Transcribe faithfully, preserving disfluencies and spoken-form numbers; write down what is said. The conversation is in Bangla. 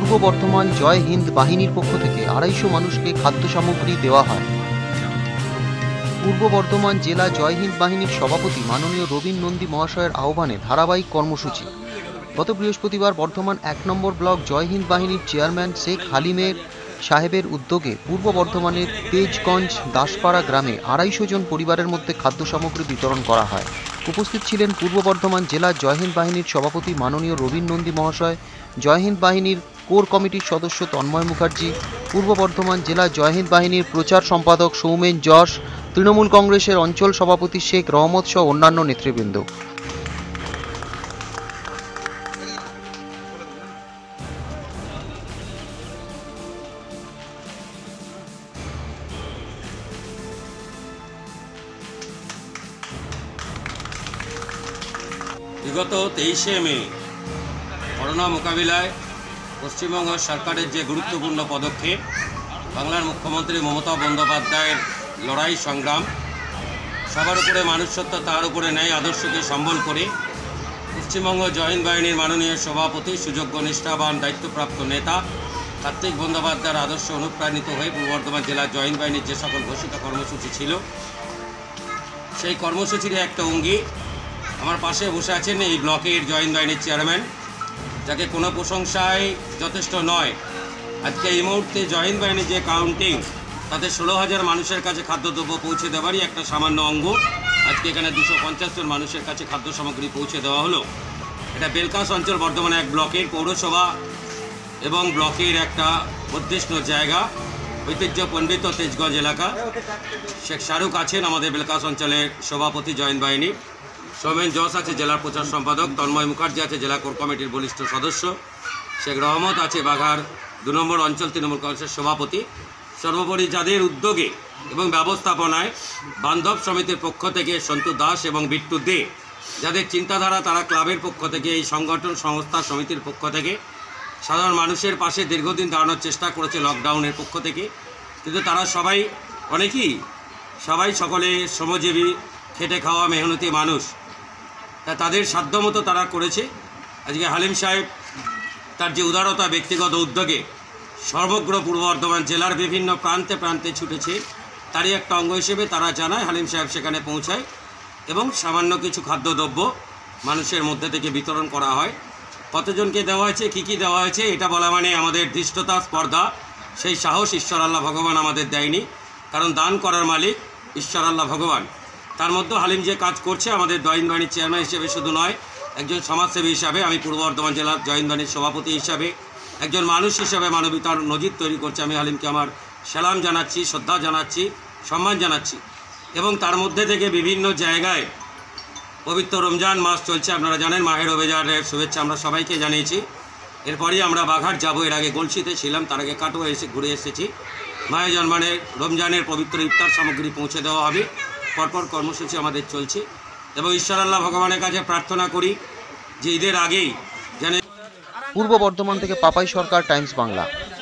পূর্ব বর্ধমান জয় হিন্দ বাহিনীর পক্ষ থেকে আড়াইশো মানুষকে খাদ্য সামগ্রী দেওয়া হয়। পূর্ব বর্ধমান জেলা জয় হিন্দ বাহিনীর সভাপতি মাননীয় রবীন নন্দী মহাশয়ের আহ্বানে ধারাবাহিক কর্মসূচি। গত বৃহস্পতিবার বর্ধমান এক নম্বর ব্লক জয় হিন্দ বাহিনীর চেয়ারম্যান শেখ হালিমের সাহেবের উদ্যোগে পূর্ব বর্ধমানের তেজগঞ্জ দাসপাড়া গ্রামে আড়াইশো জন পরিবারের মধ্যে খাদ্য সামগ্রী বিতরণ করা হয়। উপস্থিত ছিলেন পূর্ব বর্ধমান জেলা জয় হিন্দ বাহিনীর সভাপতি মাননীয় রবীন নন্দী মহাশয়, জয় হিন্দ বাহিনীর কোর কমিটির সদস্য তন্ময় মুখার্জি, পূর্ব বর্ধমান জেলা জয় হিন্দ বাহিনীর প্রচার সম্পাদক সৌমেন যশ, তৃণমূল কংগ্রেসের অঞ্চল সভাপতি শেখ রহমত সহ অন্যান্য নেতৃবৃন্দ। বিগত তেইশে মে করোনা মোকাবিলায় পশ্চিমবঙ্গ সরকারের যে গুরুত্বপূর্ণ পদক্ষেপ, বাংলার মুখ্যমন্ত্রী মমতা বন্দ্যোপাধ্যায়ের লড়াই সংগ্রাম, সবার উপরে মানুষত্ব, তার উপরে ন্যায় আদর্শকে সম্বল করে পশ্চিমবঙ্গ জয় হিন্দ বাহিনীর মাননীয় সভাপতি, সুযোগ্য নিষ্ঠাবান দায়িত্বপ্রাপ্ত নেতা কার্তিক বন্দ্যোপাধ্যায়ের আদর্শ অনুপ্রাণিত হয়ে পূর্ব বর্ধমান জেলার জয় হিন্দ বাহিনীর যে সকল ঘোষিত কর্মসূচি ছিল, সেই কর্মসূচির একটা অঙ্গী আমার পাশে বসে আছেন এই ব্লকের জয় হিন্দ বাহিনীর চেয়ারম্যান, যাকে কোনো প্রশংসায় যথেষ্ট নয়। আজকে এই মুহূর্তে জয় হিন্দ বাহিনীর যে কাউন্টিং, তাতে ষোলো হাজার মানুষের কাছে খাদ্যদ্রব্য পৌঁছে দেওয়ারই একটা সামান্য অঙ্গ। আজকে এখানে দুশো পঞ্চাশ জন মানুষের কাছে খাদ্য সামগ্রী পৌঁছে দেওয়া হলো। এটা বেলকাস অঞ্চল বর্ধমান এক ব্লকের পৌরসভা এবং ব্লকের একটা উদ্দিষ্ট জায়গা, ঐতিহ্যপণ্ডিত তেজগঞ্জ এলাকা। শেখ শাহরুখ আছেন আমাদের বেলকাস অঞ্চলের সভাপতি জয় হিন্দ বাহিনী, সৌমেন যশ আছে জেলার প্রচার সম্পাদক, তন্ময় মুখার্জি আছে জেলা কোর কমিটির বলিষ্ঠ সদস্য, শেখ রহমত আছে বাঘার দু নম্বর অঞ্চল তৃণমূল কংগ্রেসের সভাপতি। সর্বোপরি যাদের উদ্যোগে এবং ব্যবস্থাপনায় বান্ধব সমিতির পক্ষ থেকে সন্তু দাস এবং বিট্টু দে, যাদের চিন্তাধারা, তারা ক্লাবের পক্ষ থেকে, এই সংগঠন সংস্থা সমিতির পক্ষ থেকে সাধারণ মানুষের পাশে দীর্ঘদিন দাঁড়ানোর চেষ্টা করেছে লকডাউনের পক্ষ থেকে। কিন্তু তারা সবাই অনেকেই সবাই সকলে শ্রমজীবী, খেটে খাওয়া মেহনতি মানুষ, তা তাদের সাধ্যমতো তারা করেছে। আজকে হালিম সাহেব তার যে উদারতা, ব্যক্তিগত উদ্যোগে সমগ্র পূর্ব বর্ধমান জেলার বিভিন্ন প্রান্তে প্রান্তে ছুটেছে, তারই একটা অঙ্গ হিসেবে তারা জানায় হালিম সাহেব সেখানে পৌঁছায় এবং সামান্য কিছু খাদ্যদ্রব্য মানুষের মধ্যে থেকে বিতরণ করা হয়। কতজনকে দেওয়া হয়েছে, কী কী দেওয়া হয়েছে, এটা বলা মানে আমাদের ধৃষ্টতা, স্পর্ধা, সেই সাহস ঈশ্বর আল্লাহ ভগবান আমাদের দেয়নি, কারণ দান করার মালিক ঈশ্বর আল্লাহ ভগবান। তার মধ্যে হালিম যে কাজ করছে, আমাদের জয় হিন্দ বাহিনীর চেয়ারম্যান হিসেবে শুধু নয়, একজন সমাজসেবী হিসাবে, আমি পূর্ব বর্ধমান জেলার জয় হিন্দ বাহিনীর সভাপতি হিসাবে, একজন মানুষ হিসাবে মানবিকতার নজির তৈরি করছে। আমি হালিমকে আমার সালাম জানাচ্ছি, শ্রদ্ধা জানাচ্ছি, সম্মান জানাচ্ছি। এবং তার মধ্যে থেকে বিভিন্ন জায়গায় পবিত্র রমজান মাস চলছে, আপনারা জানেন, মাহে রমজানের শুভেচ্ছা আমরা সবাইকে জানিয়েছি। এরপরই আমরা বাঘাট যাব, এর আগে গলসিতে ছিলাম, তার আগে কাটোয়া এসে ঘুরে এসেছি। মাহে জন্মানের রমজানের পবিত্র ইফতার সামগ্রী পৌঁছে দেওয়া হবে। পরপর কর্মসূচি আমাদের চলছে এবং ঈশ্বর আল্লাহ ভগবানের কাছে প্রার্থনা করি যে ঈদের আগেই যেন। পূর্ব বর্ধমান থেকে পাপাই সরকার, টাইমস বাংলা।